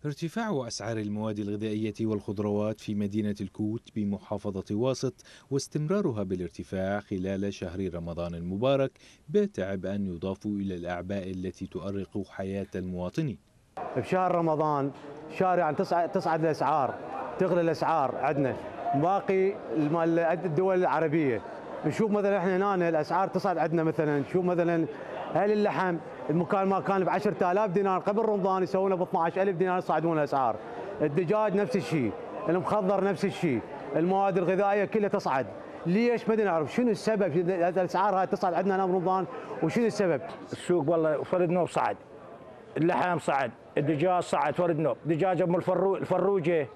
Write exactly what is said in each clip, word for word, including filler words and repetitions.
ارتفاع أسعار المواد الغذائية والخضروات في مدينة الكوت بمحافظة واسط واستمرارها بالارتفاع خلال شهر رمضان المبارك باتع بأن يضاف إلى الأعباء التي تؤرق حياة المواطنين. بشهر رمضان شهر يعني تصعد الأسعار، تغلى الأسعار عندنا باقي الدول العربية. نشوف مثلا احنا هنا الأسعار تصعد عندنا، مثلا نشوف مثلا هل اللحم المكان ما كان ب عشرة آلاف دينار قبل رمضان يسوونه ب اثني عشر ألف دينار يصعدون الاسعار. الدجاج نفس الشيء، المخضر نفس الشيء، المواد الغذائيه كلها تصعد. ليش؟ ما نعرف شنو السبب الاسعار هاي تصعد عندنا هنا برمضان وشنو السبب؟ السوق والله فرد نوب صعد، اللحم صعد، الدجاج صعد فرد نوب، دجاج ام الفرو الفروجه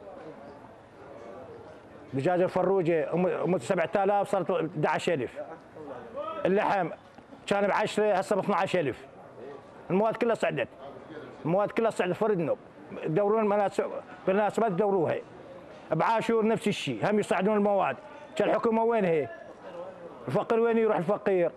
دجاج الفروجه ام سبعة آلاف صارت احد عشر ألف. اللحم كان ب عشرة هسه ب اثني عشر ألف. المواد كلها صعدت، المواد كلها صعدت فرد نوب. يدورون بالمناسبات يدوروها. بعاشور نفس الشيء، هم يصعدون المواد. كان الحكومه وين هي؟ الفقير وين يروح الفقير؟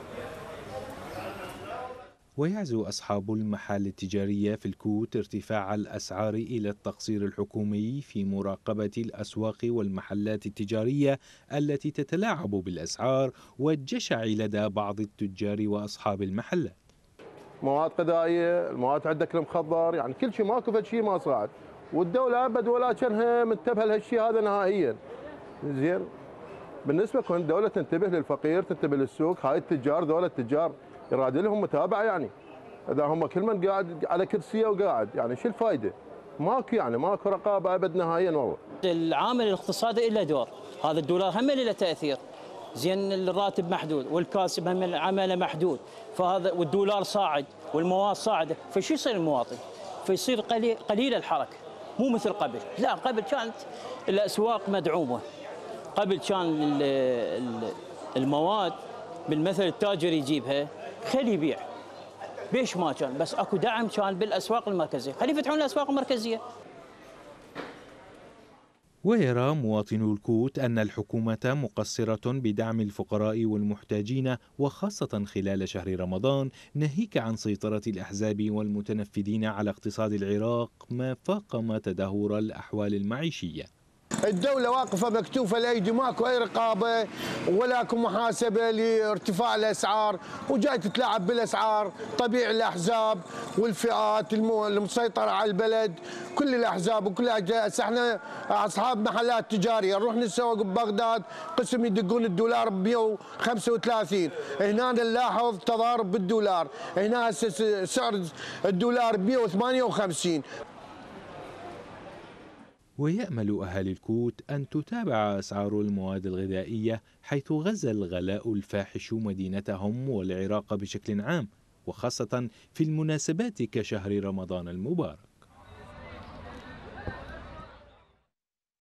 ويعزو أصحاب المحال التجارية في الكوت ارتفاع الأسعار إلى التقصير الحكومي في مراقبة الأسواق والمحلات التجارية التي تتلاعب بالأسعار والجشع لدى بعض التجار وأصحاب المحلات. مواد غذائيه، المواد عندك المخضر، يعني كل شيء ماكو فد شيء ما صعد، والدوله ابد ولا كانها منتبهه لهالشيء هذا نهائيا. زين، بالنسبه كون الدوله تنتبه للفقير، تنتبه للسوق، هاي التجار ذولا التجار يراد لهم متابعه، يعني اذا هم كل من قاعد على كرسيه وقاعد، يعني شو الفائده؟ ماكو يعني ماكو رقابه ابد نهائيا والله. العامل الاقتصادي له دور، هذا الدولار هم له تاثير. زين الراتب محدود والكاسب هم عمله محدود، فهذا والدولار صاعد والمواد صاعده، فشو يصير المواطن؟ فيصير قليل قليل الحركه، مو مثل قبل، لا قبل كانت الاسواق مدعومه، قبل كان المواد بالمثل التاجر يجيبها خلي يبيع، بيش ما كان، بس اكو دعم كان بالاسواق المركزيه، خلي يفتحون الاسواق المركزيه. ويرى مواطنو الكوت أن الحكومة مقصرة بدعم الفقراء والمحتاجين وخاصة خلال شهر رمضان، ناهيك عن سيطرة الأحزاب والمتنفذين على اقتصاد العراق ما فاقم تدهور الأحوال المعيشية. الدولة واقفة مكتوفة الأيدي، ماكو أي رقابة ولا اكو محاسبة لارتفاع الأسعار، وجاي تتلاعب بالأسعار. طبيعي الأحزاب والفئات المسيطرة على البلد، كل الأحزاب وكل هسه احنا أصحاب محلات تجارية نروح نتسوق ببغداد قسم يدقون الدولار ب مئة وخمسة وثلاثين، هنا نلاحظ تضارب بالدولار، هنا هسه سعر الدولار ب مئة وثمانية وخمسين. ويأمل أهالي الكوت أن تتابع أسعار المواد الغذائية حيث غزا الغلاء الفاحش مدينتهم والعراق بشكل عام، وخاصة في المناسبات كشهر رمضان المبارك.